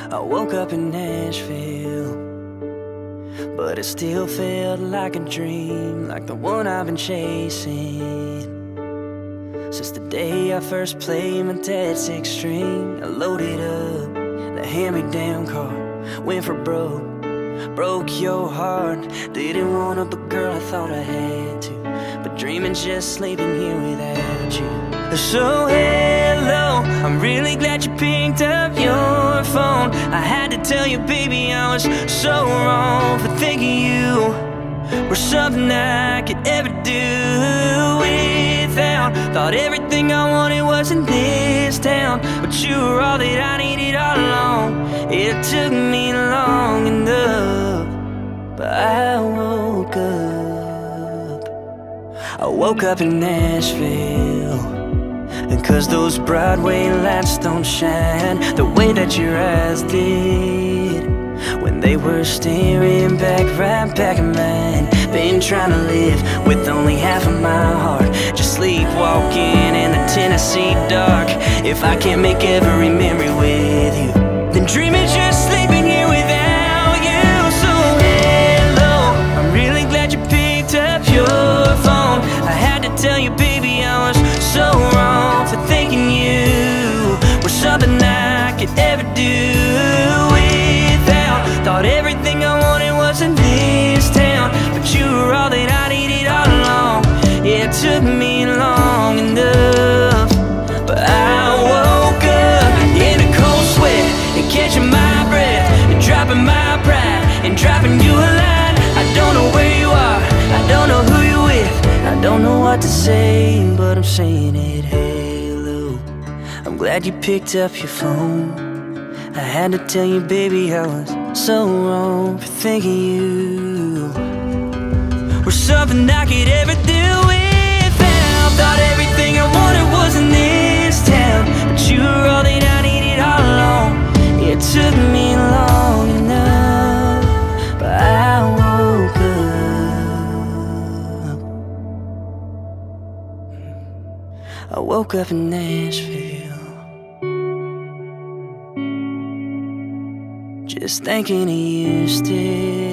I woke up in Nashville, but it still felt like a dream, like the one I've been chasing since the day I first played my dad's six string. I loaded up the hand-me-down car, went for broke your heart. Didn't want to, but girl, I thought I had to. But dreaming's just sleeping here without you. So hello, I'm really glad you picked up your phone. I had to tell you, baby, I was so wrong for thinking you were something I could ever do without. Thought everything I wanted was in this town, but you were all that I needed all along. It took me long enough, but I woke up in Nashville. And 'cause those Broadway lights don't shine the way that your eyes did when they were staring back, right back at mine. Been trying to live with only half of my heart, just sleepwalking in the Tennessee dark. If I can't make every memory with you, then dreaming's just sleeping here without you. So hello, I'm really glad you picked up your phone. I had to tell you, baby, I was so wrong for thinking you were something I could ever do without. Thought everything I wanted was in this town, but you were all that I needed all along. It took me long enough, but I woke up in a cold sweat and catching my breath and dropping my pride and dropping you a line. I don't know where you are, I don't know who you're with, I don't know what to say, but I'm saying it. Hello, I'm glad you picked up your phone. I had to tell you, baby, I was so wrong for thinking you were something I could ever do without. Thought everything I wanted was in this town, but you were all that I needed all along. It took me long enough, but I woke up. I woke up in Nashville, just thinking of you still.